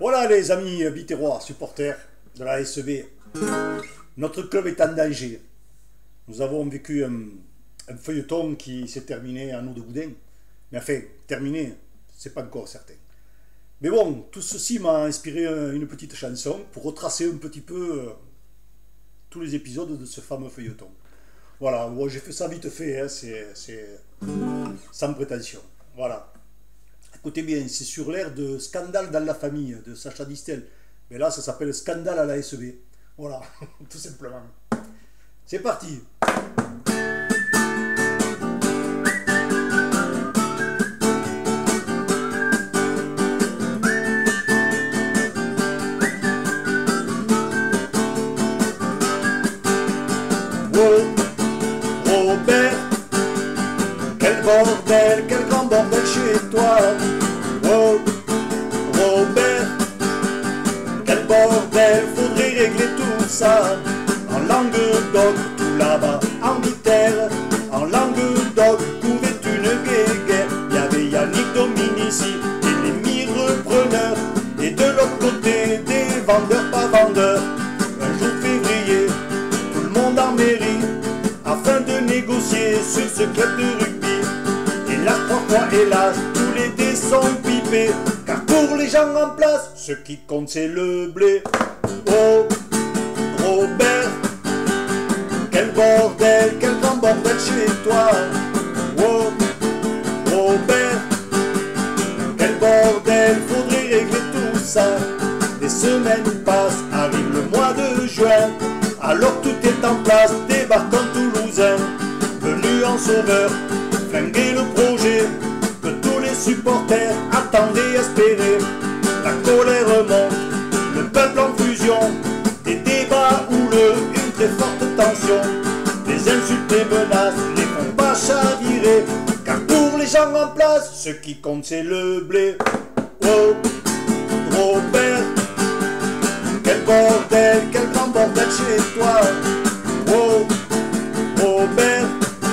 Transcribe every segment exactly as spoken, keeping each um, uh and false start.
Voilà les amis bitérois, supporters de la A S B. Notre club est en danger. Nous avons vécu un, un feuilleton qui s'est terminé en eau de boudin. Mais enfin, terminé, c'est pas encore certain. Mais bon, tout ceci m'a inspiré une petite chanson pour retracer un petit peu euh, tous les épisodes de ce fameux feuilleton. Voilà, bon, j'ai fait ça vite fait, hein, c'est sans prétention. Voilà. Écoutez bien, c'est sur l'air de Scandale dans la famille de Sacha Distel. Mais là, ça s'appelle Scandale à la A S B. Voilà, tout simplement. C'est parti. Oh, Robert, quel bordel, quel grand bordel chez toi. Oh, Robert, quel bordel, faudrait régler tout ça. En Languedoc, tout là-bas, en Terre, en Languedoc, couvait une guéguerre. Y'avait Yannick Dominici et les mirepreneurs, et de l'autre côté, des vendeurs pas vendeurs. Un jour de février, tout le monde en mairie, afin de négocier sur ce club de rugby. Et là, trois fois, hélas, tous les dés sont pipés, car pour les gens en place, ce qui compte c'est le blé. Oh, Robert, quel bordel, quel grand bordel chez toi. Oh, Robert, quel bordel, faudrait régler tout ça. Des semaines passent, arrive le mois de juin, alors tout est en place, débarquant toulousain, venu en sauveur, flinguer le projet que tous les supporters attendaient et espéraient. La colère monte, le peuple en fusion, des débats houleux, une très forte tension. Les insultes et menaces les font pas chavirer, car pour les gens en place, ce qui compte c'est le blé. Oh, Robert, quel bordel, quel grand bordel chez toi. Oh, Robert,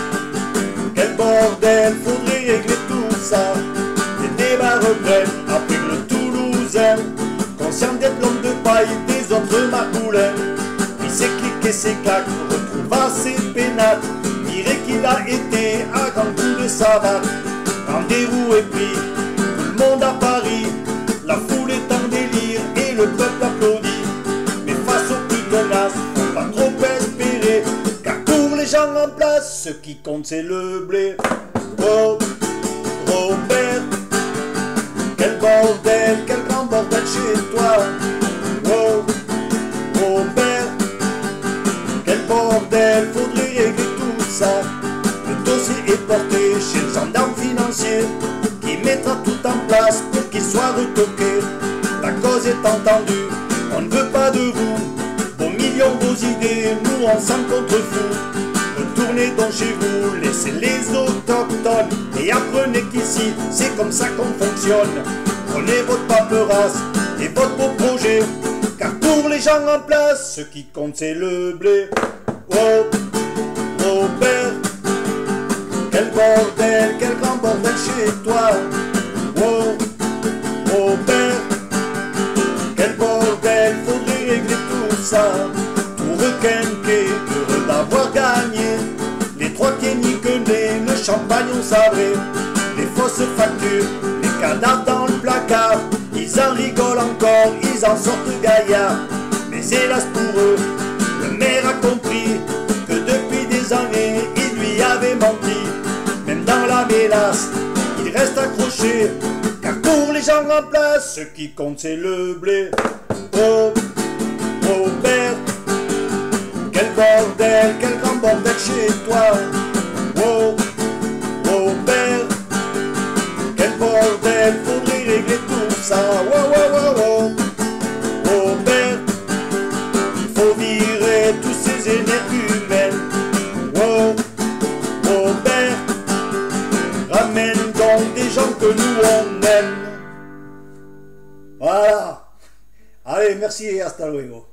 quel bordel, faudrait régler tout ça. Les débats reprennent après le Toulousain, conscient d'être l'homme de paille des autres marcoulins. Puis ses clics et ses claques, retrouva ses pénates, dirait qu'il a été à grand coup de savate. Rendez-vous est pris, tout le monde à Paris, la foule est en délire et le peuple applaudit. Mais face aux plus tenaces, faut pas trop espérer, car pour les gens en place, ce qui compte c'est le blé. Oh, Robert, quel bordel, quel grand bordel chez toi. Oh, Robert, quel bordel, faudrait régler tout ça. Le dossier est porté chez le gendarme financier, qui mettra tout en place pour qu'il soit retoqué. La cause est entendue, on ne veut pas de vous, vos millions, vos idées, nous on s'en contrefou. Retournez donc chez vous, laissez les autochtones, et apprenez qu'ici, c'est comme ça qu'on fonctionne. Prenez votre paperasse et votre beau projet, car pour les gens en place, ce qui compte c'est le blé. Oh, Robert, quel bordel, quel grand bordel chez toi. Oh, Robert, quel bordel, faudrait régler tout ça. Tout requinqué, heureux d'avoir gagné, les trois pieds niquenés, le champagne on sabré, les fausses factures, les cadavres dans le placard. Ils en rigolent encore, ils en sortent gaillards. Mais hélas pour eux, le maire a compris que depuis des années, il lui avait menti. Même dans la mélasse, il reste accroché, car pour les gens en place, ce qui compte c'est le blé. Oh, Robert, quel bordel, quel grand bordel chez toi. Oh, Robert, quel bordel, faudrait régler tout ça. Wow, wow, wow, wow. Robert, il faut virer tous ces énergumènes. Wow, Robert, ramène donc des gens que nous on aime. Voilà. Allez, merci et hasta luego.